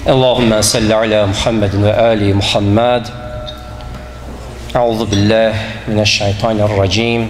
Allahümme salli ala Muhammedin ve ali Muhammed. Euzu billahi mineşşeytanirracim.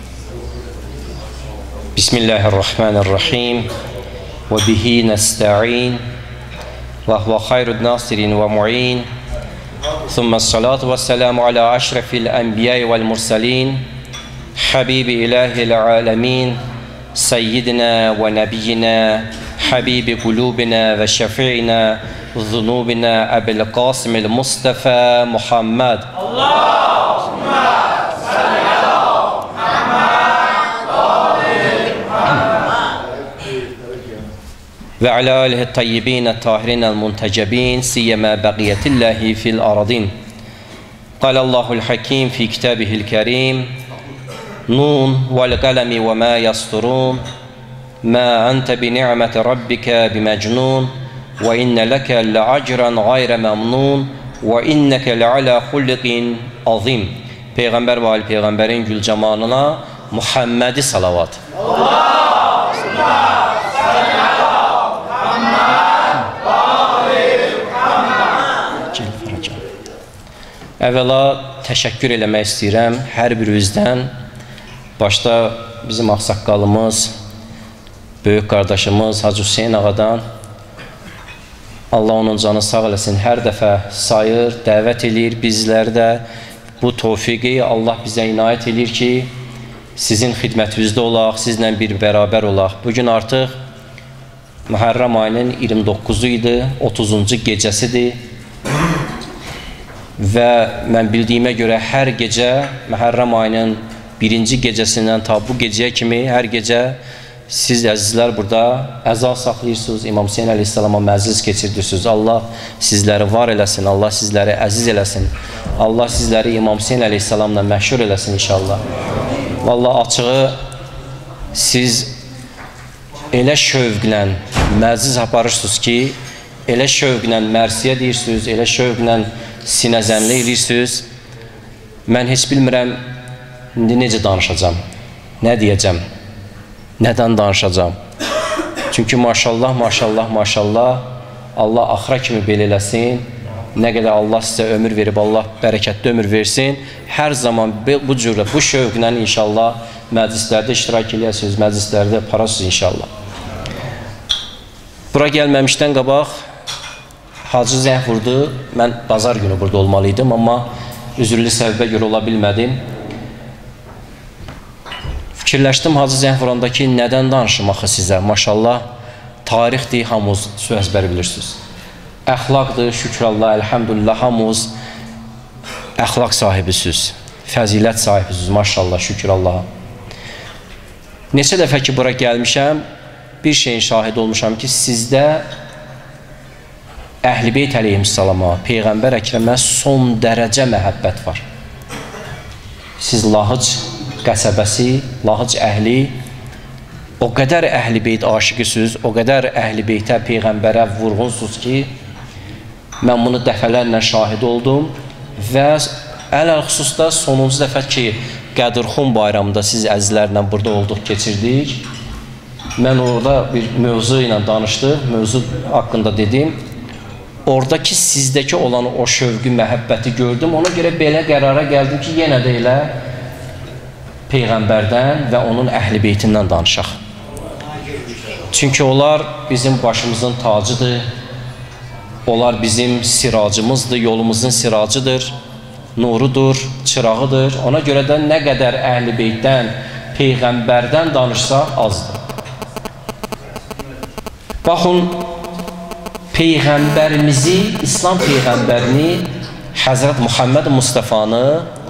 Bismillahirrahmanirrahim. Ve bihi nesta'in. Ve huve hayrun nasirin ve mu'in. Thumma salatu ve selamu ala aşrafil enbiya'i vel mursalin. Habibi ilahil alemin. Seyyidina ve nebiyyina. Habibi kulubina ve şefi'ina. Zunubina Ebu'l Qasim'il Mustafa Muhammed. Allahümme salli ala Muhammed ve ala alihi tayyibin tahirin muntecebin siyema baqiyetillahi fil aradin. Qala Allahul Hakim fi kitabihil kerim. Nun vel kalemi ve ma yasturun. Ma ente bi ni'meti rabbika bimecnun. Ve inne leke le'acran gayre memnun ve inneke le'ala hulliqin azim. Peygamber ve Ali Peygamberin gül cemalına Muhammed'i salavat. Allahümme salli ala Muhammed ve ali Muhammed. Əvvəla təşəkkür eləmək istəyirəm hər birinizdən. Başda bizim ağsaqqalımız, böyük qardaşımız Hacı Hüseyin ağadan. Allah onun canı sağ eləsin, hər dəfə sayır, dəvət edir bizləri də. Bu tövfiqi Allah bizə inayət edir ki, sizin xidmətinizdə olaq, sizlə bir bərabər olaq. Bugün artıq Muharrem ayının 29-u idi, 30-cu gecəsidir. Və mən bildiyimə görə hər gecə Muharrem ayının birinci gecəsindən ta bu gecəyə kimi hər gecə siz əzizlər burada əza saxlayırsınız, İmam Hüseyin əleyhissalama məclis keçirirsiniz. Allah sizləri var eləsin, Allah sizləri əziz eləsin. Allah sizləri İmam Hüseyin əleyhissalamla məşhur eləsin inşallah. Vallahi açığı siz elə şövqlə məclis aparırsınız ki, elə şövqlə mərsiyə deyirsiniz, elə şövqlə sinəzənli edirsiniz. Mən heç bilmirəm indi necə danışacağam, nə deyəcəm. Nədən danışacağam? Çünki maşallah, maşallah, maşallah Allah axıra kimi belə eləsin. Nə qədər Allah sizə ömür verib, Allah bərəkətli ömür versin. Hər zaman bu cürlə, bu şövqlə inşallah məclislərdə iştirak eləyəsiniz, məclislərdə parasınız inşallah. Bura gəlməmişdən qabaq Hacı zəng vurdu. Mən bazar günü burada olmalıydım, amma üzürlü səbəbə görə ola bilmədim. Fikirləşdim Hacı zəng vuranda ki, nədən danışım axı sizə? Maşallah, tarixdir, hamınız söz bəri bilirsiniz. Əxlaqdır, şükür Allah, əlhəmdülillah, hamınız əxlaq sahibisiniz, fəzilət sahibisiniz, maşallah, şükür Allaha. Neçə dəfə ki, bura gəlmişəm, bir şeyin şahid olmuşam ki, sizdə Əhl-i Beyt əleyhissalama, Peyğəmbər Əkrəmə son dərəcə məhəbbət var. Siz Lahıc qəsəbəsi, Lahıc əhli, o qədər Əhl-i Beyt aşiqisiniz, o qədər Əhl-i Beytə, Peyğəmbərə vurğunsuz ki, mən bunu dəfələrlə şahid oldum və ələl-xüsusda sonuncu dəfə ki, Qədirxun bayramında siz əzizlərlə burada olduq, keçirdik. Mən orada bir mövzu ilə danışdım, mövzu haqqında dedim. Oradakı sizdəki olan o şövqü, məhəbbəti gördüm. Ona görə belə qərara gəldim ki, yenə də elə Peyğəmbərdən və onun Əhl-i Beytindən danışaq. Çünki onlar bizim başımızın tacıdır, onlar bizim siracımızdır, yolumuzun siracıdır, nurudur, çırağıdır. Ona görə də nə qədər Əhl-i Beytdən, Peyğəmbərdən danışsaq azdır. Baxın, Peyğəmbərimizi, İslam Peyğəmbərini, Həzrət Muhammed Mustafanı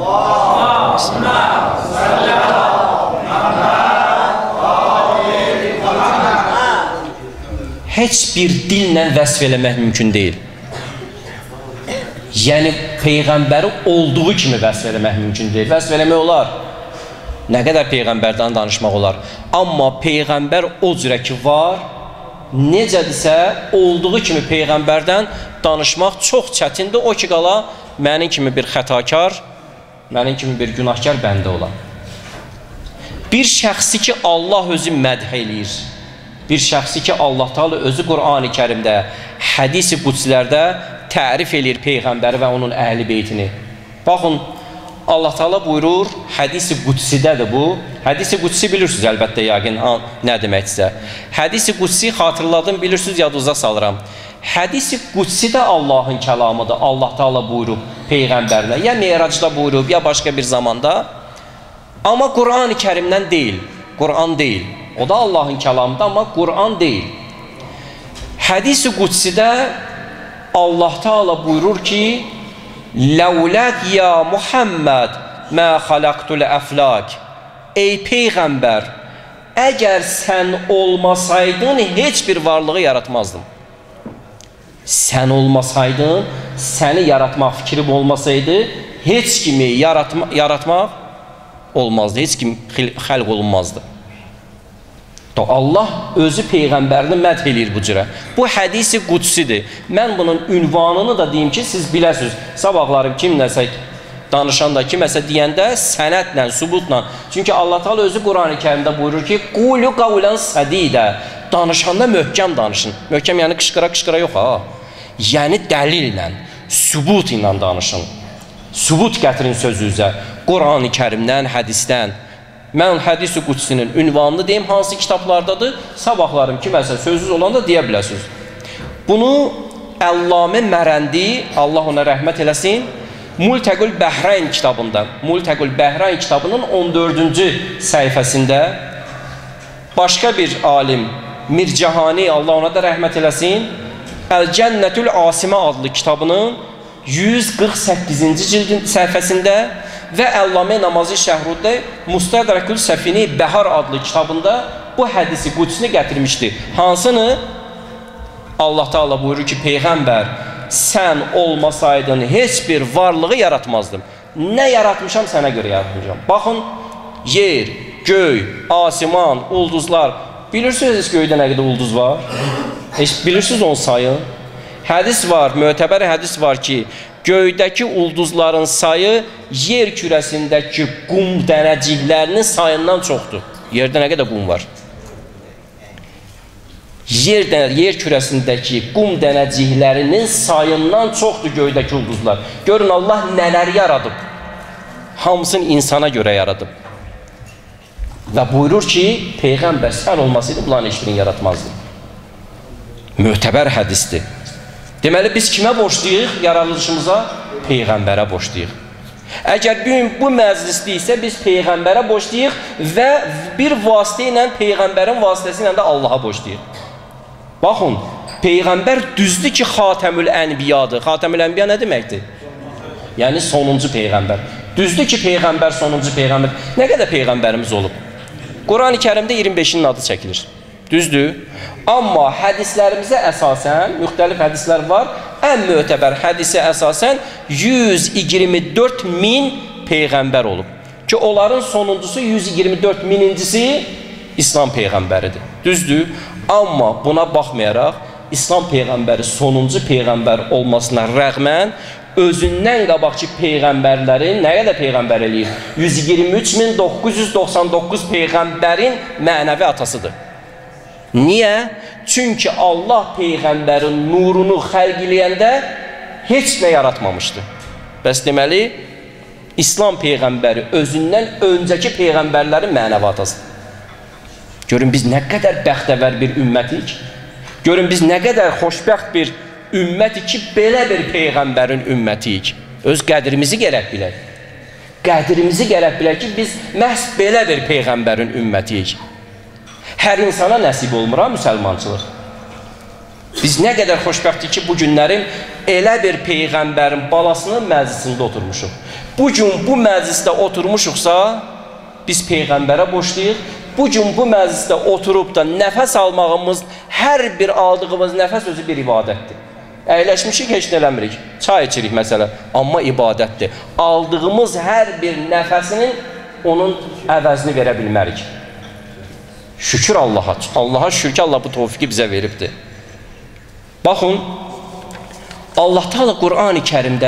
heç bir dillə vəsf eləmək mümkün deyil. Yəni, Peyğəmbəri olduğu kimi vəsf eləmək mümkün deyil. Vəsf eləmək olar. Nə qədər Peyğəmbərdən danışmaq olar. Amma Peyğəmbər o cürə ki var, necədirsə, olduğu kimi Peyğəmbərdən danışmaq çox çətindir. O ki qala, mənim kimi bir xətakar, mənim kimi bir günahkar bəndə olar. Bir şəxsi ki, Allah özü mədh eləyir, bir şəxsi ki, Allah Teala özü Qur'an-ı Kərimdə, hədis-i qudsilərdə tərif edir Peyğəmbəri və onun əhl-i beytini. Baxın, Allah Teala buyurur, hədis-i qudsidədir bu. Hədis-i qudsi bilirsiniz əlbəttə, yəqin nə deməksə. Hədis-i qudsi xatırladım, bilirsiniz, yadınıza salıram. Hədis-i qudsi də Allahın kəlamıdır. Allah Teala buyurub Peyğəmbərinə. Ya Meyracda buyurub, ya başqa bir zamanda. Amma Qur'an-ı Kərimdən deyil. Qur'an deyil. O da Allahın kəlamıdır, amma Qur'an deyil. Hədis-i qudsidə Allah Teala buyurur ki, Ləulək ya Muhammed mə xalaqtul əflak. Ey Peyğəmbər, əgər sən olmasaydın, heç bir varlığı yaratmazdım. Sən olmasaydın, səni yaratmaq fikrim olmasaydı, heç kimi yaratmaq olmazdı, heç kim xəlq olunmazdı. Allah özü Peyğəmbərini mədh eləyir bu cürə. Bu hədisi qudsidir. Mən bunun ünvanını da deyim ki, siz biləsiniz. Sabahlarım kim nəsə danışanda, kiməsə deyəndə sənətlə, sübutla. Çünki Allah Teala özü Qur'an-ı Kərimdə buyurur ki, Qulu qavlan sadidə. Danışanda möhkəm danışın. Möhkəm yəni qışqıra-qışqıra yox ha. Yəni dəlillə, sübut ilə danışın. Sübut gətirin sözünüzə. Qur'an-ı Kərimdən, hədisdən. Mən hədis-i qudsinin ünvanını deyim, hansı kitablardadır? Sabahlarım kiməsə sözsüz olanda deyə biləsiniz. Bunu Əllamə Mərəndi, Allah ona rəhmət eləsin, Multəqül Bəhrayn kitabında, Multəqül Bəhrayn kitabının 14-cü səhifəsində başqa bir alim, Mircahani, Allah ona da rəhmət eləsin, Əl-Cənnətül Asimə adlı kitabının 148-ci cildin səhifəsində və Əllamə Namazı Şəhruddə Mustədrəkül Səfini Bəhar adlı kitabında bu hədisi qudsini gətirmişdir. Hansını? Allah Teala buyurur ki, Peyğəmbər, sən olmasaydın heç bir varlığı yaratmazdım. Nə yaratmışam, sənə görə yaratmışam. Baxın, yer, göy, asiman, ulduzlar. Bilirsiniz göydə nə qədər ulduz var? Bilirsiniz onu sayın? Hədis var, mötəbər hədis var ki, göydəki ulduzların sayı yer kürəsindəki qum dənəciklərinin sayından çoxdur. Yerdə nə qədər qum var? Yer kürəsindəki qum dənəciklərinin sayından çoxdur göydəki ulduzlar. Görün, Allah nələr yaradıb? Hamısını insana görə yaradıb. Və buyurur ki, Peyğəmbər sən olmasaydı, bunların heç birini yaratmazdı. Mötəbər hədisdir. Deməli, biz kimə borçluyuq yaradılışımıza? Peyğəmbərə borçluyuq. Əgər bu məclisdə isə biz Peyğəmbərə borçluyuq və bir vasitə ilə Peyğəmbərin vasitəsi ilə də Allaha borçluyuq. Baxın, Peyğəmbər düzdür ki, Xatəmül Ənbiyadır. Xatəmül Ənbiya nə deməkdir? Yəni, sonuncu Peyğəmbər. Düzdür ki, Peyğəmbər sonuncu Peyğəmbər. Nə qədər Peyğəmbərimiz olub? Qur'an-ı Kərimdə 25-nin adı çəkilir. Düzdür? Amma hədislərimizə əsasən, müxtəlif hədislər var, ən mötəbər hədisə əsasən 124 min Peyğəmbər olub. Ki, onların sonuncusu 124 minincisi İslam Peyğəmbəridir. Düzdür? Amma buna baxmayaraq, İslam Peyğəmbəri sonuncu Peyğəmbər olmasına rəğmən, özündən qabaqki Peyğəmbərlərin, nə qədər Peyğəmbər eləyir? 123.999 Peyğəmbərin mənəvi atasıdır. Niyə? Çünki Allah Peyğəmbərin nurunu xəlq eləyəndə heç nə yaratmamışdı. Bəs deməli, İslam Peyğəmbəri özündən öncəki Peyğəmbərlərin mənəvi atasıdır. Görün, biz nə qədər bəxtəvər bir ümmətik, görün, biz nə qədər xoşbəxt bir ümmətik ki, belə bir Peyğəmbərin ümmətiyik. Öz qədrimizi gərək bilək. Qədrimizi gərək bilək ki, biz məhz belə bir Peyğəmbərin ümmətiyik. Hər insana nəsib olmur ha, müsəlmançılıq. Biz nə qədər xoşbəxtik ki, bu günlərim elə bir Peyğəmbərin balasının məclisində oturmuşuq. Bugün bu məclisdə oturmuşuqsa, biz Peyğəmbərə borçluyuq. Bugün bu məclisdə oturub da nəfəs almağımız, hər bir aldığımız nəfəs özü bir ibadətdir. Əyləşmişik, heç nə eləmirik. Çay içirik məsələ, amma ibadətdir. Aldığımız hər bir nəfəsinin onun əvəzini verə bilmərik. Şükür Allaha. Allaha şükür ki, Allah bu tövfiqi bizə veribdir. Baxın, Allah Teala Qur'an-ı Kərimdə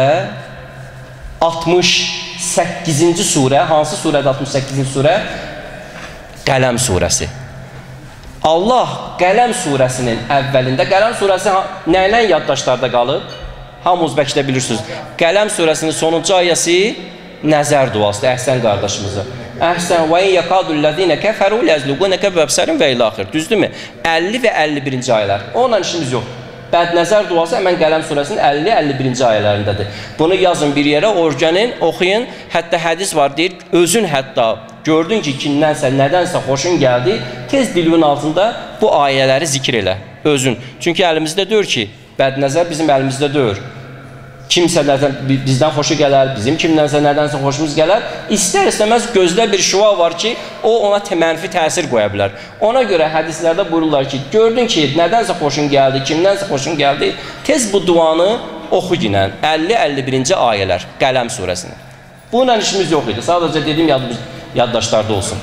68-ci surə, hansı surədə 68-ci surə? Qələm surəsi. Allah Qələm surəsinin əvvəlində, Qələm surəsi nə ilə yaddaşlarda qalıb? Hamınız bəlkə də bilirsiniz. Qələm surəsinin sonuncu ayəsi nəzər duasıdır, Əhsən qardaşımızı. Əhsən və yəkadüllədinə kəfəru ləzluqunəkə bəbsərin və ilaxir. Düzdürmü? 50 və 51-ci ayələr. Onunla işimiz yoxdur. Bədnəzər duası həmən Qələm surəsinin 50-51-ci ayələrindədir. Bunu yazın bir yerə, orqanın, oxuyun. Hətta hədis var, deyir, özün hətta gördün ki, kimdənsə, nədənsə xoşun gəldi, tez dilinin altında bu ayələri zikr elə, özün. Çünki əlimizdə deyir ki, bədnəzər bizim əlimizdə deyir. Kimsə bizdən xoşu gələr, bizim kimdənsə nədənsə xoşumuz gələr. İstər-istəməz gözdə bir şüa var ki, o ona mənfi təsir qoya bilər. Ona görə hədislərdə buyururlar ki, gördün ki, nədənsə xoşun gəldi, kimdənsə xoşun gəldi, tez bu duanı oxu ginən. 50-51-ci ayələr, Qələm surəsini. Bununla işimiz yox idi. Sadəcə dediyim yaddaşlarda olsun.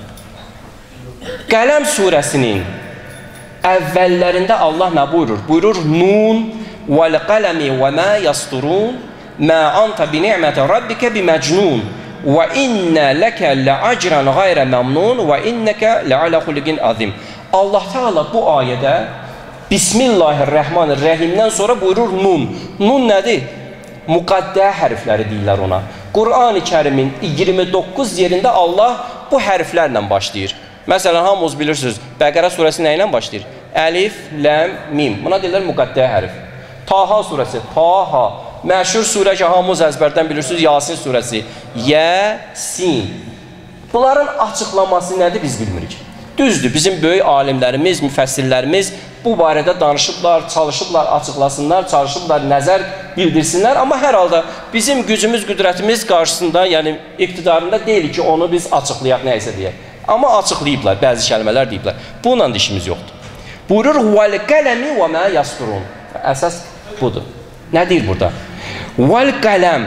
Qələm surəsinin əvvəllərində Allah nə buyurur? Buyurur, Nun وَالْقَلَمِ وَمَا يَسْطُرُونَ مَا أَنْتَ بِنِعْمَةِ رَبِّكَ بِمَجْنُونَ وَإِنَّ لَكَ لَعَجْرًا غَيْرَ مَمْنُونَ وَإِنَّكَ لَعَلَى خُلُقٍ عَظِيمٍ. Allah Teala bu ayədə Bismillahirrahmanirrahimdən sonra buyurur Nun. Nun nədir? Müqaddə hərfləri deyirlər ona. Qur'an-ı Kərimin 29 yerində Allah bu hərflərlə başlayır. Məsələn, hamınız bilirsiniz, Bəqərə surəsi nə ilə başlayır? Əlif, ləm, mim. Buna deyirlər müqaddə hərf. Taha surəsi, Taha. Məşhur surə ki, hamınız əzbərdən bilirsiniz, Yasin surəsi. Yəsin. Bunların açıqlaması nədir, biz bilmirik. Düzdür, bizim böyük alimlərimiz, müfəssirlərimiz bu barədə danışıblar, çalışıblar, açıqlasınlar, çalışıblar, nəzər bildirsinlər. Amma hər halda bizim gücümüz, qüdrətimiz qarşısında, yəni iqtidarında deyil ki, onu biz açıqlayaq, nəysə deyək. Amma açıqlayıblar, bəzi kəlmələr deyiblər. Bununla da işimiz yoxdur. Buyurur, وَالْقَلَمِ وَمَا يَسْطُرُونَ. Əsas budur. Nə deyir burada? وَالْقَلَمْ.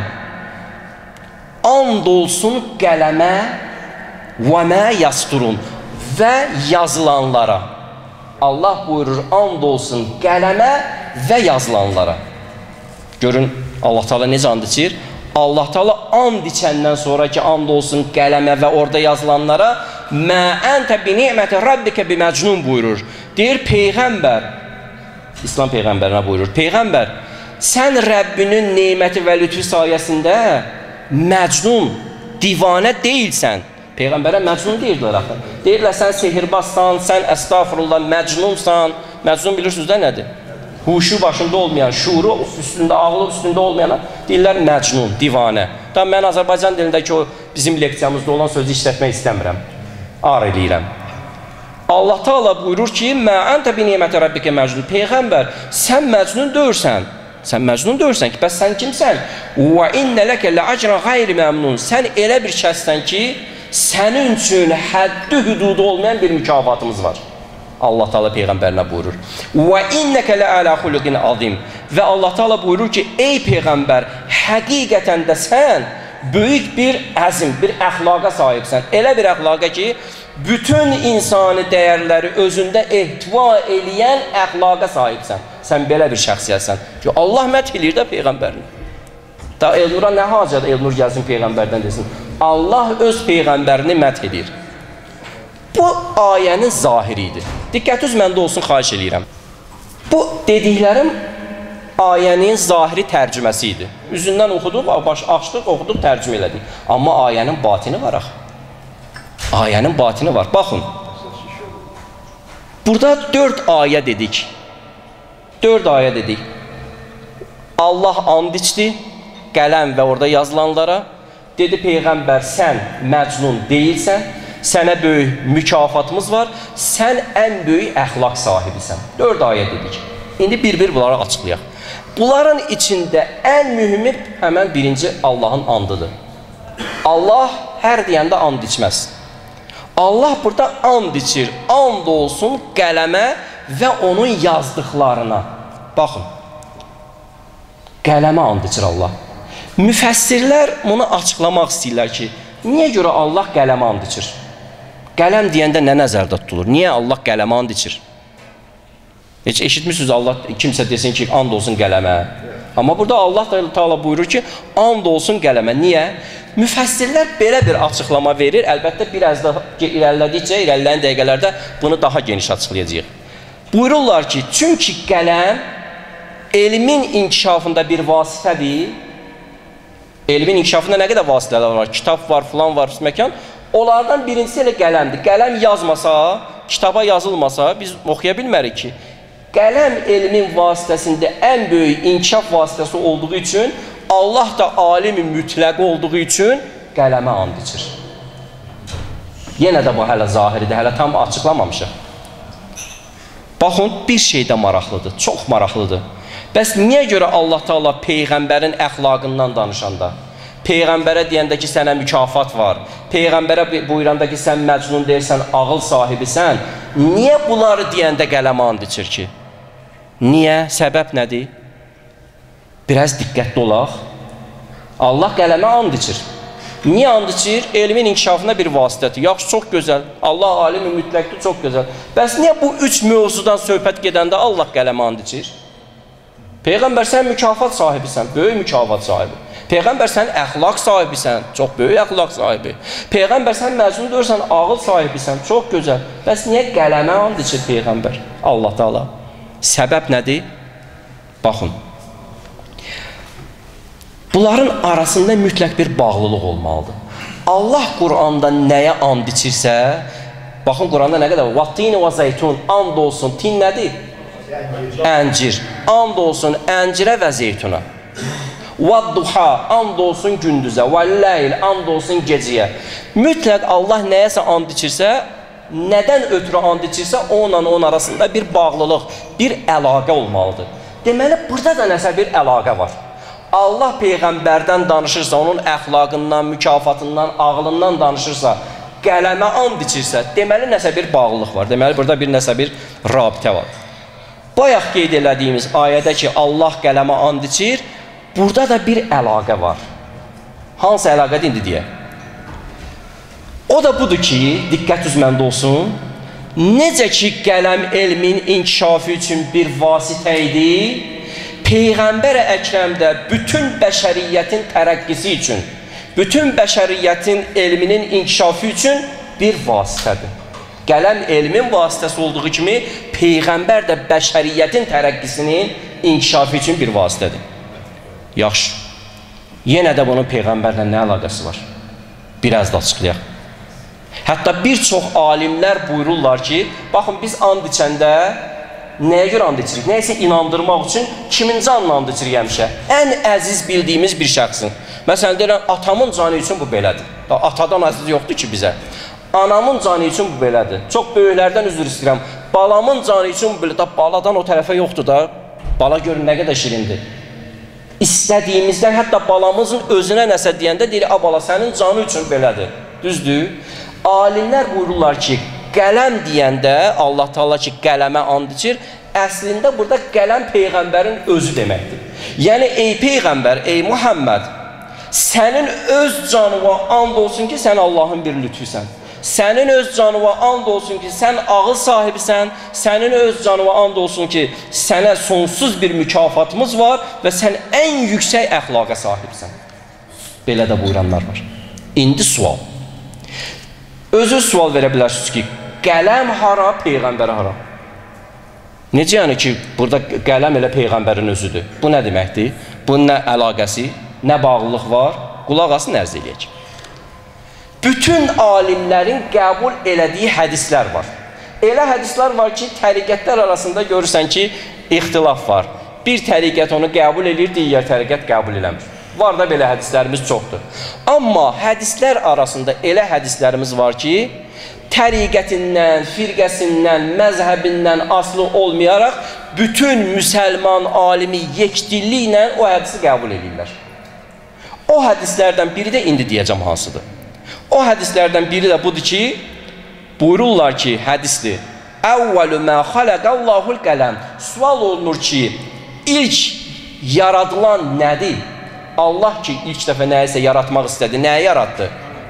And olsun qələmə وَمَا يَسْطُرُونَ. Və yazılanlara. Allah buyurur, and olsun qələmə və yazılanlara. Görün, Allah Teala necə and içir? Allah Teala and içəndən sonra ki, and olsun qələmə və orada yazılanlara mə əntə bi ni'məti rabbikə bi məcnun buyurur. Deyir, Peyğəmbər, İslam Peyğəmbərinə buyurur, Peyğəmbər, sən Rəbbinin neməti və lütfü sayəsində məcnun, divanə deyilsən. Peyğəmbərə məcnun deyirdilər axı. Deyirlər, sən sehirbazsan, sən əstağfurullah, məcnunsan. Məcnun bilirsiniz də nədir? Huşu başında olmayan, şuuru üstündə, ağlı üstündə olmayana deyirlər məcnun, divanə. Tam mən Azərbaycan dilindəki o bizim leksiyamızda olan sözü işlətmək istəmirəm. Ar eləyirəm. Allah Teala buyurur ki, mə əntə bi ni'məti rabbikə məcnun. Peyğəmbər, sən məcnun deyirsən. Sən məcnun deyirsən ki, bəs sən kimsən? Və innə ləkə ləəcrən qayri məmnun. Sən elə bir kəssən ki, sənin üçün həddi hüdudu olmayan bir mükafatımız var. Allah Teala Peyğəmbərinə buyurur. Və innəkə lə'alə xuluqin azim. Və Allah Teala buyurur ki, ey Peyğəmbər, həqiqətən də sən böyük bir əzim, bir əxlaqa sahibsən. Elə bir əxlaqa ki, bütün insani dəyərləri özündə ehtiva eləyən əxlaqa sahibsən. Sən belə bir şəxsiyyətsən. Ki, Allah məth eləyir də Peyğəmbərini. Da Elnur'a nə hacət Elnur gəlsin Peyğəmbərdən desin. Allah öz Peyğəmbərini məth eləyir. Bu ayənin zahiridir. Diqqətiniz məndə olsun, xahiş eləyirəm. Bu dediklərim ayənin zahiri tərcüməsi idi. Üzündən oxuduq, açdıq, oxuduq, tərcümə elədik. Amma ayənin batini var axı. Ayənin batini var. Baxın. Burada 4 ayə dedik. 4 ayə dedik. Allah and içdi, qələm və orada yazılanlara. Dedi, Peyğəmbər, sən məcnun deyilsən. Sənə böyük mükafatımız var, sən ən böyük əxlaq sahibisən. 4 ayə dedik. İndi bir-bir bunları açıqlayaq. Bunların içində ən mühimi həmən birinci Allahın andıdır. Allah hər deyəndə and içməz. Allah burada and içir. And olsun qələmə və onun yazdıqlarına. Baxın. Qələmə and içir Allah. Müfəssirlər bunu açıqlamaq istəyirlər ki, niyə görə Allah qələmə and içir? Qələm deyəndə nə nəzərdə tutulur? Niyə Allah qələmə and içir? Heç eşitmişsiniz Allah kimsə desin ki, and olsun qələmə. Amma burada Allah Teala buyurur ki, and olsun qələmə. Niyə? Müfəssirlər belə bir açıqlama verir. Əlbəttə, biraz da irəlilədikcə, irəliləyən dəqiqələrdə bunu daha geniş açıqlayacağıq. Buyururlar ki, çünki qələm elmin inkişafında bir vasitədir. Elmin inkişafında nə qədər vasitələr var? Kitab var, filan var, məkan. Onlardan birincisi elə qələmdir. Qələm yazmasa, kitaba yazılmasa biz oxuya bilmərik ki. Qələm elmin vasitəsində ən böyük inkişaf vasitəsi olduğu üçün, Allah da alimi mütləq olduğu üçün qələmə and içir. Yenə də bu hələ zahiridir, hələ tam açıqlamamışıq. Baxın, bir şey də maraqlıdır, çox maraqlıdır. Bəs niyə görə Allah Teala Peyğəmbərin əxlaqından danışanda, Peyğəmbərə deyəndə ki, sənə mükafat var, Peyğəmbərə buyuranda ki, sən məcnun deyirsən, ağıl sahibisən, niyə bunları deyəndə qələmə and içir ki? Niyə? Səbəb nədir? Biraz diqqətli olaq. Allah qələmə and içir. Niyə and içir? Elmin inkişafına bir vasitədir. Yaxşı, çox gözəl. Allah alimi mütləqdir, çox gözəl. Bəs niyə bu üç mövzudan söhbət gedəndə Allah qələmə and içir? Peyğəmbər, sən mükafat sahibisən, böyük mükafat sahibi. Peyğəmbər, sən əxlaq sahibisən, çox böyük əxlaq sahibi. Peyğəmbər, sən məcnun deyirsən, ağıl sahibisən, çox gözəl. Bəs niyə qələmə and içir Peyğəmbər? Allah Teala. Səbəb nədir? Baxın. Bunların arasında mütləq bir bağlılıq olmalıdır. Allah Quranda nəyə and içirsə, baxın Quranda nə qədər var? Vattini və zeytun, and olsun. Tin nədir? Əncir. And olsun əncirə və zeytuna. Vadduha, and olsun gündüzə. Vəlləyl, and olsun gecəyə. Mütləq Allah nəyəsə and içirsə, nədən ötürü and içirsə, onunla onun arasında bir bağlılıq, bir əlaqə olmalıdır. Deməli, burada da nəsə bir əlaqə var. Allah Peyğəmbərdən danışırsa, onun əxlaqından, mükafatından, ağlından danışırsa, qələmə and içirsə, deməli, nəsə bir bağlılıq var. Deməli, burada bir nəsə bir rabitə var. Bayaq qeyd elədiyimiz ayədə ki, Allah qələmə and içir, burada da bir əlaqə var. Hansı əlaqədir indi deyək? O da budur ki, diqqət üzməndə olsun, necə ki qələm elmin inkişafı üçün bir vasitə idi, Peyğəmbər Əkrəm də bütün bəşəriyyətin tərəqqisi üçün, bütün bəşəriyyətin elminin inkişafı üçün bir vasitədir. Qələm elmin vasitəsi olduğu kimi, Peyğəmbər də bəşəriyyətin tərəqqisinin inkişafı üçün bir vasitədir. Yaxşı, yenə də bunun Peyğəmbərlə nə əlaqəsi var? Biraz da açıqlayaq. Hətta bir çox alimlər buyururlar ki, baxın, biz and içəndə nəyə görə and içirik? Nəyəsə inandırmaq üçün kiminci and içirik həmişə? Ən əziz bildiyimiz bir şəxsin. Məsələn, deyirəm, atamın canı üçün bu belədir. Atadan əziz yoxdur ki bizə. Anamın canı üçün bu belədir. Çox böyüklərdən üzr istəyirəm. Balamın canı üçün bu belədir. Baladan o tərəfə yoxdur da. Bala görün nə qədər şirindir. İstədiyimizdən, hətta balamızın özünə nəsə deyəndə deyir, a bala, sənin canı üçün belədir. Düzdür? Alimlər buyururlar ki, qələm deyəndə, Allah Teala ki, qələmə and içir, əslində burada qələm Peyğəmbərin özü deməkdir. Yəni, ey Peyğəmbər, ey Muhammed, sənin öz canıva and olsun ki, sən Allahın bir lütfüsən. Sənin öz canıva and olsun ki, sən ağıl sahibisən, sənin öz canıva and olsun ki, sənə sonsuz bir mükafatımız var və sən ən yüksək əxlaqa sahibsən. Belə də buyuranlar var. İndi sual. Özü sual verə bilərsiniz ki, qələm hara, Peyğəmbərə hara? Necə yəni ki, burada qələm elə Peyğəmbərin özüdür? Bu nə deməkdir? Bunun nə əlaqəsi, nə bağlılıq var? Qulaq asın, ərz eləyək. Bütün alimlərin qəbul elədiyi hədislər var. Elə hədislər var ki, təriqətlər arasında görürsən ki, ixtilaf var. Bir təriqət onu qəbul edir, digər təriqət qəbul eləmir. Var da belə hədislərimiz çoxdur. Amma hədislər arasında elə hədislərimiz var ki, təriqətindən, firqəsindən, məzhəbindən asılı olmayaraq, bütün müsəlman alimi yekdilliklə o hədisi qəbul edirlər. O hədislərdən biri də indi deyəcəm hansıdır. O hədislərdən biri də budur ki, buyururlar ki, hədisdir. Əvvəlü mə xaləqəllahul qələm. Sual olunur ki, ilk yaradılan nədir? Allah ki, ilk dəfə nəyisə yaratmaq istədi, nəyə yaratdı?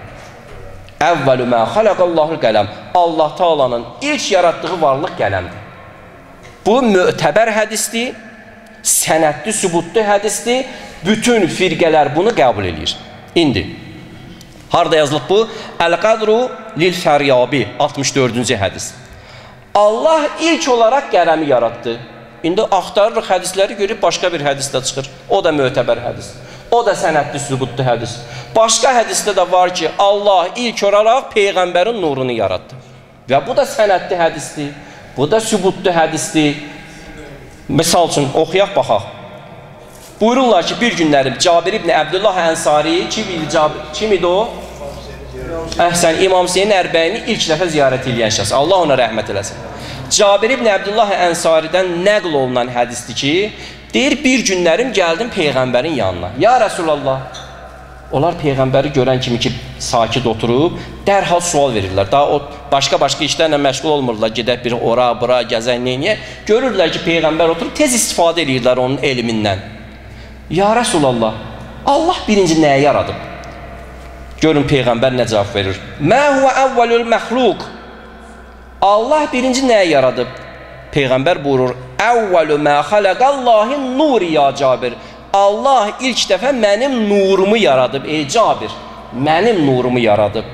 Əvvəlü mə xaləqəllahul qələm. Allah Taala'nın ilk yaratdığı varlıq qələmdir. Bu mötəbər hədisdir. sənədli, sübutlu hədisdir. Bütün firqələr bunu qəbul edir. İndi, harada yazılıb bu? Əl-Qədru lil-Fəryabi, 64-cü hədis. Allah ilk olaraq qələmi yaratdı. İndi axtarırıq hədisləri görüb başqa bir hədisdə çıxır. O da mötəbər hədis. O da sənədli, sübutlu hədis. Başqa hədisdə də var ki, Allah ilk olaraq Peyğəmbərin nurunu yaratdı. Və bu da sənədli hədisdir. Bu da sübutlu hədisdir. Misal üçün, oxuyaq, baxaq. Buyururlar ki, bir günlərim Cabir ibn Əbdullah Ənsari, kim idi o? Əhsən, İmam Hüseyin Ərbəyini ilk dəfə ziyarət edən şəxs. Allah ona rəhmət eləsin. Cabir ibn Əbdullah Ənsaridən nəql olunan hədisdir ki, deyir, bir günlərim gəldim Peyğəmbərin yanına. Ya Rəsulallah, onlar Peyğəmbəri görən kimi ki, sakit oturub, dərhal sual verirlər. Daha o, başqa-başqa işlərlə məşğul olmurlar, gedək bir ora, bura, gəzək, neyniyə. Görürlər ki, Peyğəmbər oturub, tez istifadə edirlər onun elmindən. Ya Rəsulallah, Allah birinci nəyə yaradıb? Görün Peyğəmbər nə cavab verir? Mə huvə əvvəlül məxluq. Allah birinci nəyə yaradıb? Peyğəmbər buyurur, əvvəlü mə xaləqəllahin nuri ya Cabir. Allah ilk dəfə mənim nurumu yaradıb, ey Cabir. Mənim nurumu yaradıb.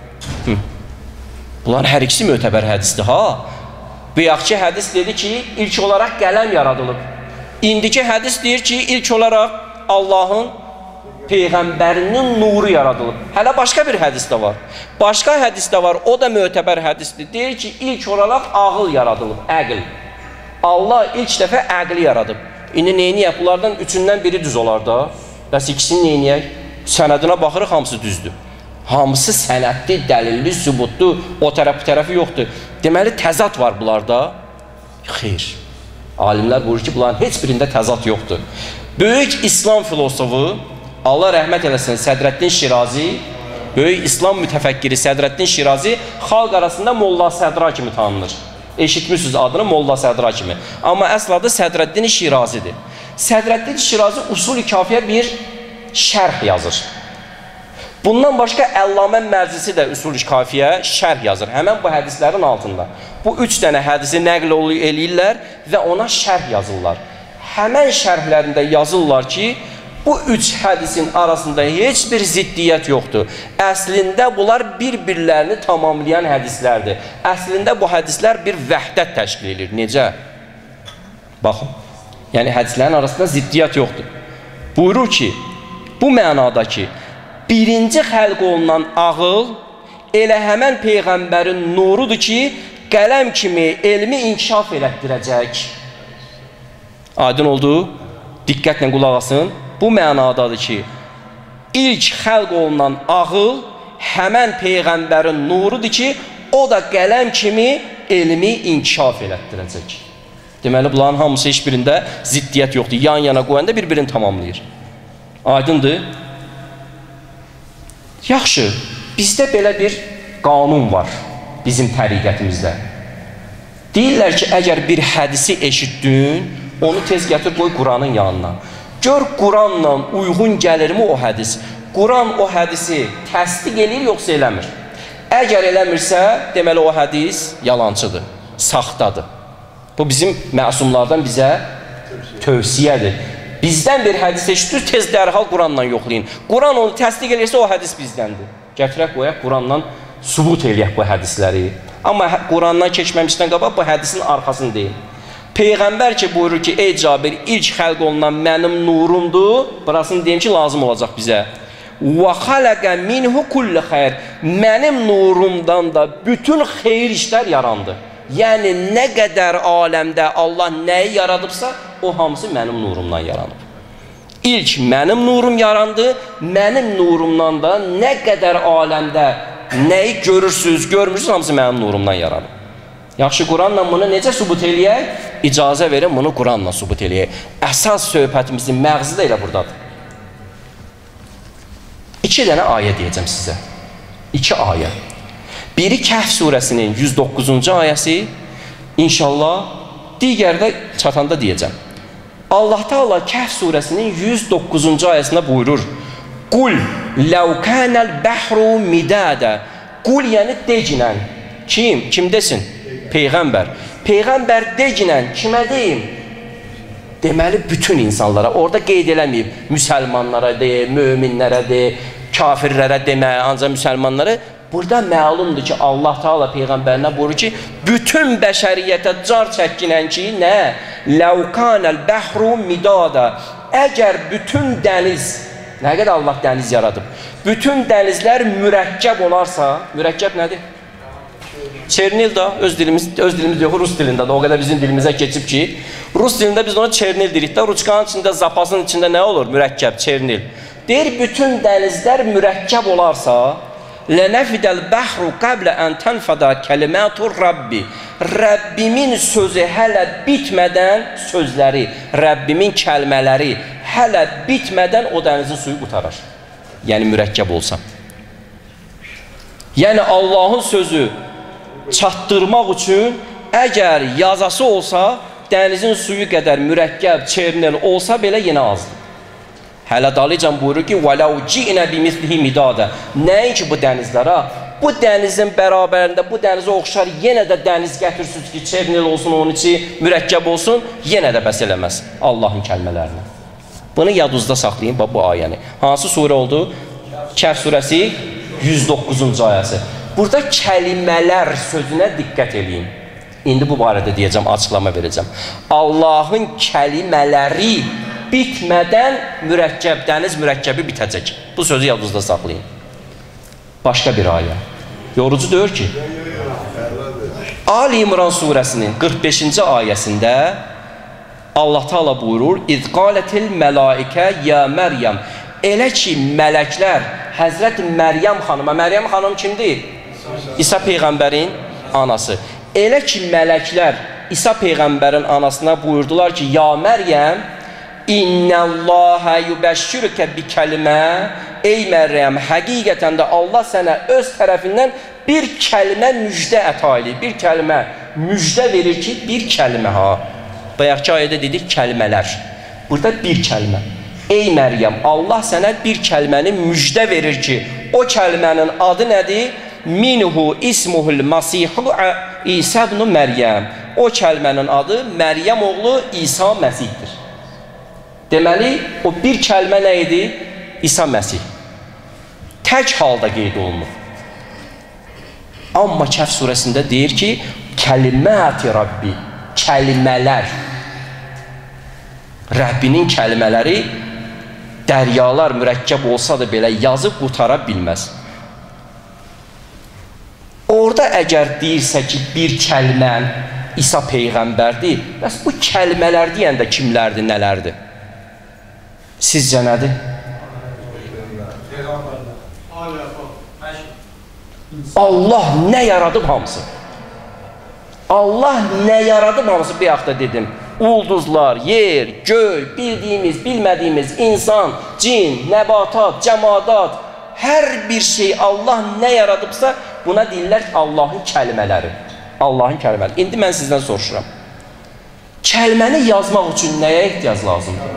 Bunlar hər ikisi mötəbər hədisdir, ha? Bəyəqçi hədis dedi ki, ilk olaraq qələm yaradılıb. İndiki hədis deyir ki, ilk olaraq Allahın Peyğəmbərinin nuru yaradılıb. Hələ başqa bir hədis də var. Başqa hədis də var, o da mötəbər hədisdir. Deyir ki, ilk olaraq ağıl yaradılıb, əql. Allah ilk dəfə əqli yaradıb. İndi neyniyək? Bunlardan üçündən biri düz olar da. Bəs ikisini neyniyək? Sənədinə baxırıq, hamısı düzdür. Hamısı sənədli, dəlilli, sübutlu, o tərəf, bu tərəfi yoxdur. Deməli, təzad var bunlarda. Xeyr. Alimlər buyurur ki, bunların heç birində təzad yoxdur. Böyük İslam filosofu, Allah rəhmət eləsin, Sədrəddin Şirazi, böyük İslam mütəfəkkiri Sədrəddin Şirazi xalq arasında Molla Sədra kimi tanınır. Eşitmişsiniz adını Molla Sədra kimi. Amma əsl adı Sədrəddin Şirazidir. Sədrəddin Şirazi Usul-i Kafiyə bir şərh yazır. Bundan başqa Əllamə Məclisi də Usul-i Kafiyə şərh yazır. Həmən bu hədislərin altında. Bu 3 dənə hədisi nəql eləyirlər və ona şərh yazırlar. Həmən şərhlərində yazırlar ki, bu 3 hədisin arasında heç bir ziddiyyət yoxdur. Əslində bunlar bir-birlərini tamamlayan hədislərdir. Əslində bu hədislər bir vəhdət təşkil edir. Necə? Baxın. Yəni hədislərin arasında ziddiyyət yoxdur. Buyurur ki, bu mənada ki, birinci xəlq olunan ağıl elə həmən Peyğəmbərin nurudur ki, qələm kimi elmi inkişaf elətdirəcək. Aydın oldu? Diqqətlə qulaq asın. Bu mənadadır ki, ilk xəlq olunan ağıl həmən Peyğəmbərin nurudur ki, o da qələm kimi elmi inkişaf elətdirəcək. Deməli, bunların hamısı heç birində ziddiyyət yoxdur. Yan-yana qoyanda bir-birini tamamlayır. Aydındır? Yaxşı, bizdə belə bir qanun var bizim təriqətimizdə. Deyirlər ki, əgər bir hədisi eşitdin, onu tez gətir qoy Quranın yanına. Gör Quranla uyğun gəlirmi o hədis? Quran o hədisi təsdiq edir, yoxsa eləmir? Əgər eləmirsə, deməli o hədis yalancıdır, saxtadır. Bu bizim məsumlardan bizə tövsiyədir. Bizdən bir hədis eşitir, tez dərhal Quranla yoxlayın. Quran onu təsdiq edirsə, o hədis bizdəndir. Gətirək qoyaq, Quranla sübut eləyək bu hədisləri. Amma Qurandan keçməmişdən qabaq bu hədisin arxasını deyil. Peyğəmbər ki, buyurur ki, ey Cabir, ilk xəlq olunan mənim nurumdur. Burasını deyim ki, lazım olacaq bizə. وَخَلَقَ مِنْهُ كُلِّ خَيْرٍ Mənim nurumdan da bütün xeyir işlər yarandı. Yəni, nə qədər aləmdə Allah nəyi yaradıbsa, o hamısı mənim nurumdan yaranıb. İlk mənim nurum yarandı, mənim nurumdan da nə qədər aləmdə nəyi görürsünüz, görmürsünüz, hamısı mənim nurumdan yaranıb. Yaxşı, Quranla bunu necə sübut eləyək? İcazə verin, bunu Quranla sübut eləyək. Əsas söhbətimizin məğzi də elə buradadır. 2 dənə ayə deyəcəm sizə. 2 ayə. Biri Kəhf surəsinin 109-cu ayəsi, inşallah, digəri də çatanda deyəcəm. Allah Teala Kəhf surəsinin 109-cu ayəsində buyurur, Qul ləv kənəl bəhru midədə. Qul yəni deginən. Kim desin? Peyğəmbər. Peyğəmbər deginən kimə deyim? deməli bütün insanlara, orada qeyd eləməyib, müsəlmanlara deyir, möminlərə deyir, kafirlərə demə, ancaq müsəlmanlara. Burada məlumdur ki, Allah Teala Peyğəmbərinə buyurur ki, bütün bəşəriyyətə car çəkilən ki, nə? Ləvkanəl bəhru midada. Əgər bütün dəniz, nə qədər Allah dəniz yaradıb, bütün dənizlər mürəkkəb olarsa, mürəkkəb nədir? Çernil da, öz dilimiz yox, Rus dilində də, o qədər bizim dilimizə keçib ki, Rus dilində biz ona çernil deyirik də, ruçkanın içində, zapasın içində nə olur? Mürəkkəb, çernil. Deyir, bütün dənizlər mürəkkəb olarsa, lənəfidəl bəhru qəblə ən tənfədə kəlimətur Rabbi. Rəbbimin sözü hələ bitmədən sözləri, Rəbbimin kəlmələri hələ bitmədən o dənizin suyu qutarar. Yəni mürəkkəb olsa. Yəni Allahın sözü çatdırmaq üçün əgər yazası olsa, dənizin suyu qədər mürəkkəb, çernel olsa belə yenə azdır. Hələ dalıcan buyurur ki, وَلَوْ جِئْنَا بِمِثْلِهِ مِدَادًا. Nəinki bu dənizlərə, bu dənizin bərabərində, bu dənizə oxşar yenə də dəniz gətirsiniz ki, çernel olsun, onun içi mürəkkəb olsun, yenə də bəs eləməz Allahın kəlmələrini. Bunu yadınızda saxlayın, bu ayəni. Hansı surə oldu? Kəhf surəsi 109-cu ayəsi. Burada kəlimələr sözünə diqqət edin. İndi bu barədə deyəcəm, açıqlama verəcəm. Allahın kəlimələri bitmədən mürəkkəb, dəniz mürəkkəbi bitəcək. Bu sözü yadınızda saxlayın. Başqa bir ayə. Yorucu deyir ki, Ali İmran surəsinin 45-ci ayəsində Allah Teala buyurur, İz qalətil mələikə ya Məryəm. Elə ki, mələklər Həzrət Məryəm xanıma, Məryəm xanım kimdir? İsa Peyğəmbərin anası. Elə ki, mələklər İsa Peyğəmbərin anasına buyurdular ki, ya Məryəm, İnnəlləhə yübəşşürükə bi kəlimə. Ey Məryəm, həqiqətən də Allah sənə öz tərəfindən bir kəlmə müjdə əta edir. Bir kəlmə müjdə verir ki, bir kəlmə ha. Bayaqki ayədə dedik kəlmələr. Burada bir kəlmə. Ey Məryəm, Allah sənə bir kəlməni müjdə verir ki, o kəlmənin adı nədir? Minhu ismuhul Masihu İsa ibn Məryəm. O kəlmənin adı Məryəm oğlu İsa Məsihdir. Deməli, o bir kəlmə nə idi? İsa Məsih. Tək halda qeyd olunur. Amma Kəhf surəsində deyir ki, kəlimət-i Rabbi, kəlimələr. Rəbbinin kəlmələri dəryalar mürəkkəb olsa da belə yazıb qutara bilməz. Orada əgər deyirsə ki, bir kəlmən İsa Peyğəmbərdir, bəs bu kəlmələr deyəndə kimlərdir, nələrdir? Sizcə nədir? Allah nə yaradıb hamısı? Allah nə yaradıb hamısı bir haqda dedim. Ulduzlar, yer, göy, bildiyimiz, bilmədiyimiz, insan, cin, nəbatat, cəmadat, hər bir şey Allah nə yaradıbsa buna deyirlər Allahın kəlmələri. Allahın kəlmələri. İndi mən sizdən soruşuram. Kəlməni yazmaq üçün nəyə ehtiyac lazımdır?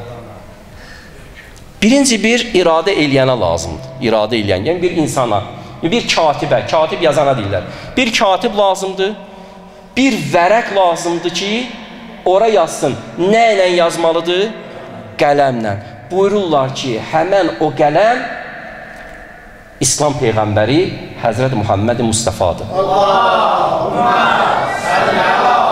Birinci bir iradə eləyənə lazımdır. İradə eləyən, yəni bir insana, bir katibə, katib yazana deyirlər. Bir katib lazımdır, bir vərəq lazımdır ki, ora yazsın. Nə ilə yazmalıdır? Qələmlə. Buyururlar ki, həmən o qələm İslam Peyğəmbəri Həzrət Muhammed Mustafadır. Allahümmə səllə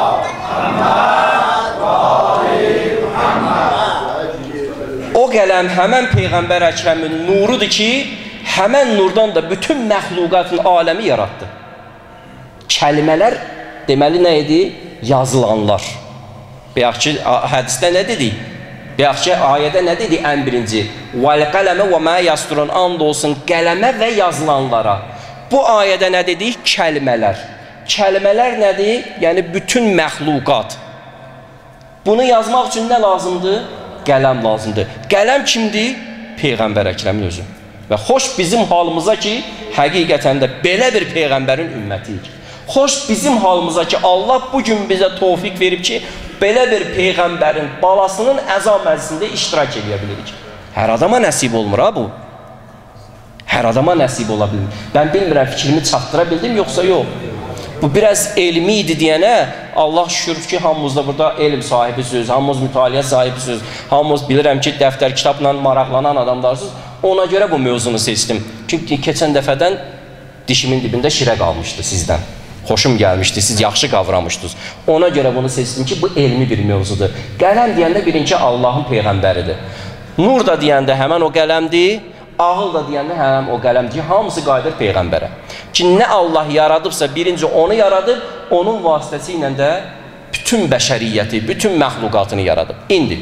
O qələm həmən Peyğəmbər Əkrəmin nurudur ki, həmən nurdan da bütün məxluqatın aləmi yaratdı. Kəlmələr deməli nə idi? Yazılanlar. Bayaqki hədisdə nə dedik? Bayaqki ayədə nə dedik ən birinci? Vəl-qələmə və mə yasturun, and olsun qələmə və yazılanlara. Bu ayədə nə dedik? Kəlmələr. Kəlmələr nədir? Yəni bütün məxluqat. Bunu yazmaq üçün nə lazımdır? Qələm lazımdır. Qələm kimdir? Peyğəmbər Əkrəmin özü. Və xoş bizim halımıza ki, həqiqətən də belə bir Peyğəmbərin ümmətiyik. Xoş bizim halımıza ki, Allah bugün bizə tövfiq verib ki, belə bir Peyğəmbərin balasının əza məclisində iştirak edə bilirik. Hər adama nəsib olmur ha bu. Hər adama nəsib ola bilmir. Mən bilmirəm, fikrimi çatdıra bildim, yoxsa yox. Bu biraz elmi idi deyənə Allah şükür ki, hamımızda burada elm sahibisiniz, hamımız mütaliə sahibisiniz, hamımız bilirəm ki, dəftər kitabla maraqlanan adamlarsınız. Ona görə bu mövzunu seçdim. Çünki keçən dəfədən dişimin dibində şirə qalmışdı sizdən. Xoşum gəlmişdi, siz yaxşı qavramışdınız. Ona görə bunu seçdim ki, bu elmi bir mövzudur. Qələm deyəndə birinci Allahın Peyğəmbəridir. Nur da deyəndə həmən o qələmdir, ağıl da deyəndə həmən o qələmdir. Hamısı qayıdır Peyğəmbərə. Ki, nə Allah yaradıbsa, birinci onu yaradıb, onun vasitəsi ilə də bütün bəşəriyyəti, bütün məxluqatını yaradıb. İndi,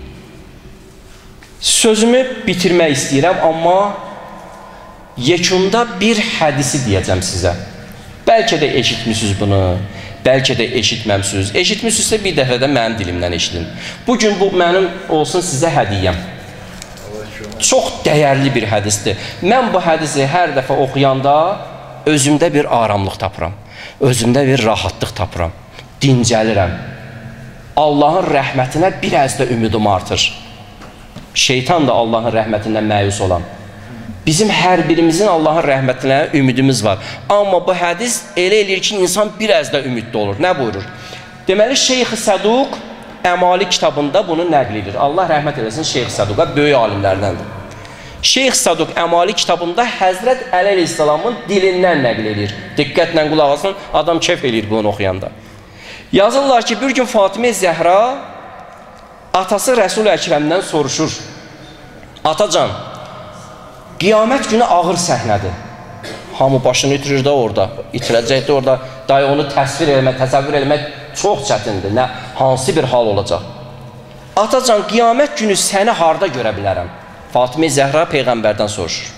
sözümü bitirmək istəyirəm, amma yekunda bir hədisi deyəcəm sizə. Bəlkə də eşitmişsiniz bunu, bəlkə də eşitməmsiniz. Eşitmişsinizsə bir dəfə də mənim dilimdən eşidin. Bugün bu mənim olsun sizə hədiyyəm. Çox dəyərli bir hədisdir. Mən bu hədisi hər dəfə oxuyanda özümdə bir aramlıq tapıram. Özümdə bir rahatlıq tapıram. Dincəlirəm. Allahın rəhmətinə biraz da ümidum artır. Şeytan da Allahın rəhmətindən məyus olan. Bizim hər birimizin Allahın rəhmətinə ümidimiz var. Amma bu hədis elə eləyir ki, insan biraz da ümidli olur. Nə buyurur? Deməli, Şeyx-i Səduq Əmali kitabında bunu nəql edir. Allah rəhmət eləsin Şeyx Səduqa, böyük alimlərdəndir. Şeyx Səduq Əmali kitabında Həzrət Əli əleyhissalamın dilindən nəql edir. Diqqətlə qulaq asın, adam keyf eləyir bunu oxuyanda. Yazırlar ki, bir gün Fatimə Zəhra atası Rəsul Əkrəmdən soruşur. Atacan, qiyamət günü ağır səhnədir. Hamı başını itirir də orada, itirəcək də orada. Dayı onu təsəvvür eləmək çox çətindir. Nə, hansı bir hal olacaq? Atacan, qiyamət günü səni harda görə bilərəm? Fatimə Zəhra Peyğəmbərdən soruşur.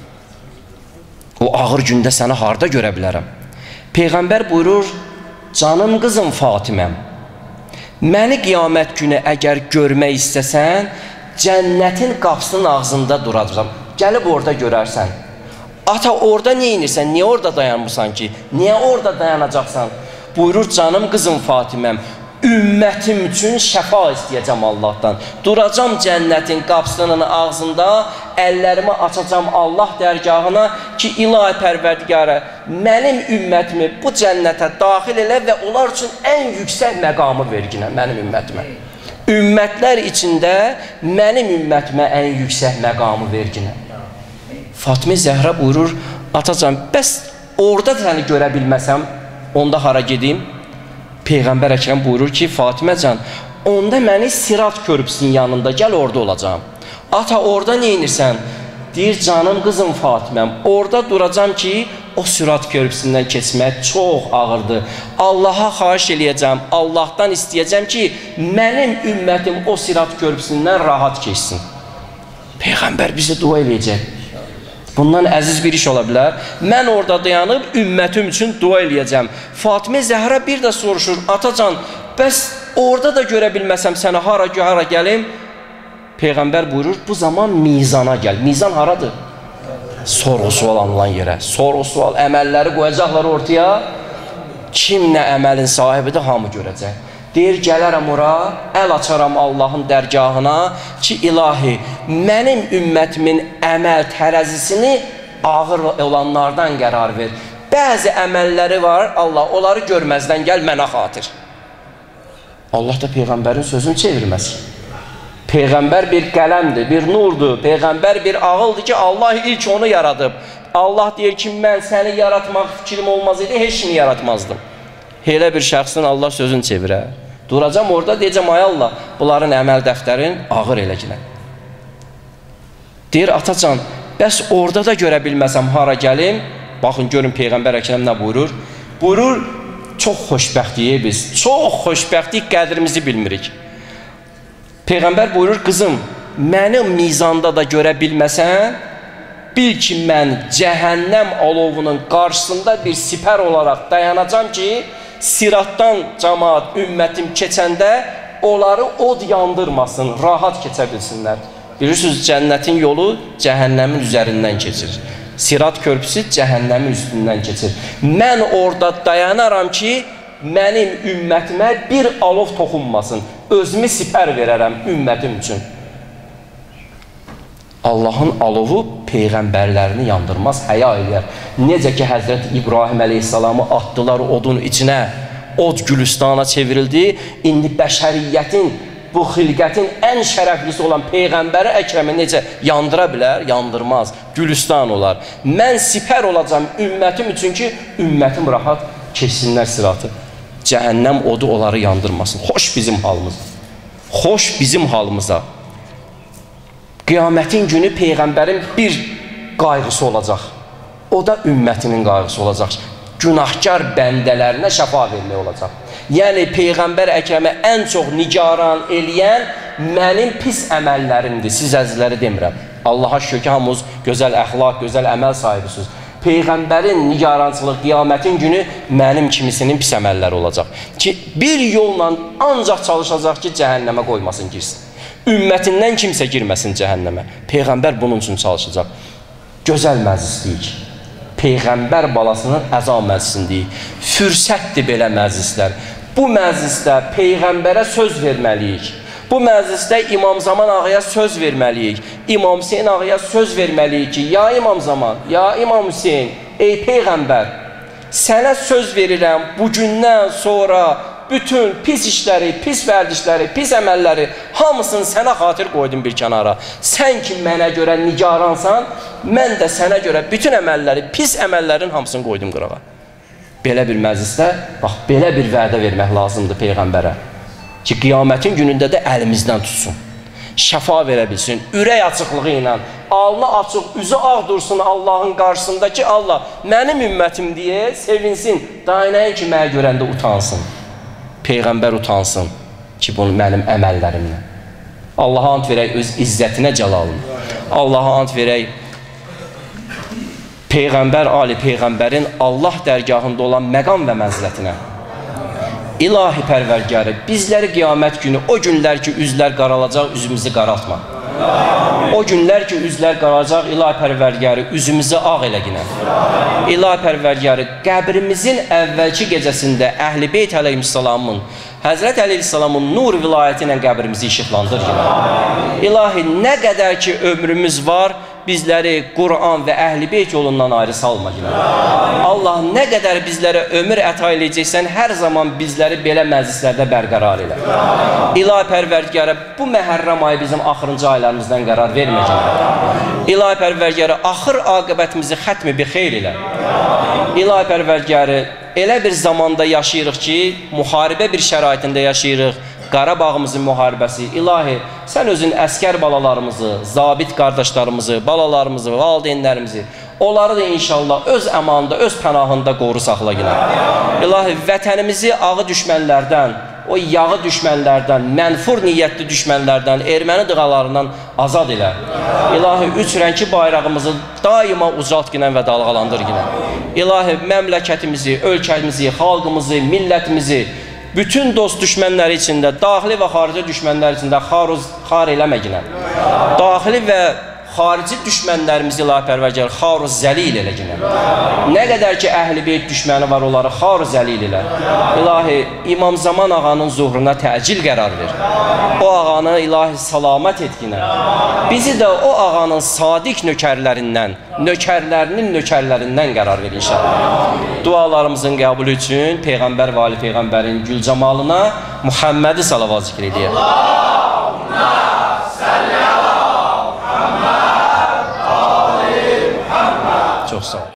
O ağır gündə səni harda görə bilərəm? Peyğəmbər buyurur, canım qızım Fatiməm, məni qiyamət günü əgər görmək istəsən, cənnətin qapısının ağzında duracaqam. Gəlib orada görərsən. Ata, orada nə inirsən? Niyə orada dayanmırsan ki? Niyə orada dayanacaqsan? Buyurur, canım qızım Fatiməm, ümmətim üçün şəfa istəyəcəm Allahdan. Duracam cənnətin qapısının ağzında, əllərimi açacam Allah dərgahına ki, ilahi pərverdigarə, mənim ümmətimi bu cənnətə daxil elə və onlar üçün ən yüksək məqamı verginə, mənim ümmətimə. Ümmətlər içində mənim ümmətimə ən yüksək məqamı verginə. Fatimə Zəhra buyurur, atacan, bəs orada səni görə bilməsəm, onda hara gedim? Peyğəmbər Əkrəm buyurur ki, Fatiməcan, onda məni Sirat körpüsünün yanında, gəl orada olacağım. Ata, orada nə inirsən? Deyir, canım qızım Fatiməm, orada duracam ki, o Sirat körpüsündən keçmək çox ağırdır. Allaha xahiş eləyəcəm, Allahdan istəyəcəm ki, mənim ümmətim o Sirat körpüsündən rahat keçsin. Peyğəmbər bizə dua eləyəcək. Bundan əziz bir iş ola bilər. Mən orada dayanıb ümmətim üçün dua eləyəcəm. Fatimə Zəhra bir də soruşur, atacan, bəs orada da görə bilməsəm səni hara gəlim? Peyğəmbər buyurur, bu zaman mizana gəl. Mizan haradır? Soru-sual anılan yerə. Soru-sual, əməlləri qoyacaqlar ortaya. Kim nə əməlin sahibidir, hamı görəcək. Deyir, gələrəm ora, əl açaram Allahın dərgahına ki, ilahi, mənim ümmətimin əməl tərəzisini ağır olanlardan qərar ver. Bəzi əməlləri var, Allah, onları görməzdən gəl mənə xatir. Allah da Peyğəmbərin sözünü çevirməz. Peyğəmbər bir qələmdir, bir nurdur. Peyğəmbər bir ağıldır ki, Allah ilk onu yaradıb. Allah deyir ki, mən səni yaratmaq fikrim olmaz idi, heç kimi yaratmazdım. Elə bir şəxsin Allah sözünü çevirə. Duracam orada, deyəcəm, ay Allah, bunların əməl dəftərin ağır eləginə. Deyir, atacan, bəs orada da görə bilməsəm hara gəlim? Baxın, görün Peyğəmbər Əkrəm nə buyurur? Buyurur, çox xoşbəxtiyik biz, çox xoşbəxtiyik, qədrimizi bilmirik. Peyğəmbər buyurur, qızım, mənim mizanda da görə bilməsən, bil ki, mən cəhənnəm alovunun qarşısında bir sipər olaraq dayanacam ki, Siratdan cəmaat, ümmətim keçəndə onları od yandırmasın, rahat keçə bilsinlər. Bilirsiniz, cənnətin yolu cəhənnəmin üzərindən keçir. Sirat körpüsü cəhənnəmin üstündən keçir. Mən orada dayanaram ki, mənim ümmətimə bir alov toxunmasın. Özümü sipər verərəm ümmətim üçün. Allahın alovu peyğəmbərlərini yandırmaz, həya eləyər. Necə ki, Həzrət İbrahim əleyhissalamı atdılar odun içinə, od gülüstana çevrildi. İndi bəşəriyyətin, bu xilqətin ən şərəflisi olan Peyğəmbəri Əkrəmi necə yandıra bilər? Yandırmaz, gülüstan olar. Mən sipər olacam ümmətim üçün ki, ümmətim rahat keçsinlər sıratı. Cəhənnəm odu onları yandırmasın. Xoş bizim halımıza. Xoş bizim halımıza. Qiyamətin günü Peyğəmbərin bir qayğısı olacaq. O da ümmətinin qayğısı olacaq. Günahkar bəndələrinə şəfa vermək olacaq. Yəni, Peyğəmbər Əkrəmə ən çox nigaran eləyən mənim pis əməllərimdir. Siz əzizləri demirəm. Allaha şükür ki, hamımız gözəl əxlaq, gözəl əməl sahibisiniz. Peyğəmbərin nigarançılığı qiyamətin günü mənim kimisinin pis əməlləri olacaq. Ki, bir yolla ancaq çalışacaq ki, cəhənnəmə qoymasın, girsin. Ümmətindən kimsə girməsin cəhənnəmə. Peyğəmbər bunun üçün çalışacaq. Gözəl məclislik. Peyğəmbər balasının əza məclisindəyik. Fürsətdir belə məclislər. Bu məclisdə Peyğəmbərə söz verməliyik. Bu məclisdə İmam Zaman ağaya söz verməliyik. İmam Hüseyin ağaya söz verməliyik ki, ya İmam Zaman, ya İmam Hüseyin, ey Peyğəmbər, sənə söz verirəm, bugündən sonra bütün pis işləri, pis vərdişləri, pis əməlləri hamısını sənə xatir qoydum bir kənara. Sən ki, mənə görə nigaransan, mən də sənə görə bütün əməlləri, pis əməllərin hamısını qoydum qırağa. Belə bir məclisdə, bax, belə bir vədə vermək lazımdır Peyğəmbərə. Ki, qiyamətin günündə də əlimizdən tutsun. Şəfa verə bilsin, ürək açıqlığı ilə, alnı açıq, üzü ağ dursun Allahın qarşısında ki, Allah mənim ümmətim deyə sevinsin, dayanayın ki, mənə görəndə utansın. Peyğəmbər utansın ki, bunu mənim əməllərimlə. Allaha ant verək öz izzətinə cəlalını. Allaha ant verək Peyğəmbər, Ali Peyğəmbərin Allah dərgahında olan məqam və mənzilətinə. İlahi pərvərgəri, bizləri qiyamət günü, o günlər ki, üzlər qaralacaq, üzümüzü qaraltma. O günlər ki, üzlər qaralacaq, ilahi pərvərgəri, üzümüzü ağ elə ginə. İlahi pərvərgəri, qəbrimizin əvvəlki gecəsində Əhl-i Beyt əleyhissalamın, Həzrət əleyhissalamın nur vilayəti ilə qəbrimizi işıqlandır ginə. İlahi, nə qədər ki, ömrümüz var, bizləri Qur'an və Əhl-i Beyt yolundan ayrı salma ginə. Allah, nə qədər bizlərə ömür əta eləyəcəksən, hər zaman bizləri belə məclislərdə bərqərar elə. İlahi pərvərgəri, bu Məhərrəm ayı bizim axırıncı aylarımızdan qərar vermə ginə. İlahi pərvərgəri, axır aqibətimizi xətmi bi xeyr elə. İlahi pərvərgəri, elə bir zamanda yaşayırıq ki, müharibə bir şəraitində yaşayırıq, Qarabağımızın müharibəsi. İlahi, sən özün əskər balalarımızı, zabit qardaşlarımızı, balalarımızı, valideynlərimizi, onları da inşallah öz əmanında, öz pənahında qoru saxla ginə. İlahi, vətənimizi ağı düşmənlərdən, o yağı düşmənlərdən, mənfur niyyətli düşmənlərdən, erməni dığalarından azad elə. İlahi, üç rəngli bayrağımızı daima ucalt ginə və dalğalandır ginə. İlahi, məmləkətimizi, ölkəmizi, xalqımızı, millətimizi, bütün dost düşmənləri içində, daxili və xarici düşmənlər içində xar eləmə ginə. Daxili və xarici düşmənlərimizi ilahi pərvərgər xar-ı zəlil elə ginə. Nə qədər ki, Əhl-i Beyt düşməni var, onları xar-ı zəlil elə. İlahi, İmam Zaman ağanın zuhruna təcil qərar ver. O ağanı ilahi salamat et ginə. Bizi də o ağanın sadiq nökərlərinin nökərlərindən qərar ver inşallah. Dualarımızın qəbulü üçün Peyğəmbər və Ali Peyğəmbərin gül camalına Muhammədi salavat zikr edək. Allahumma salli ala Muhammad, Ali Muhammad. Çox sağ ol.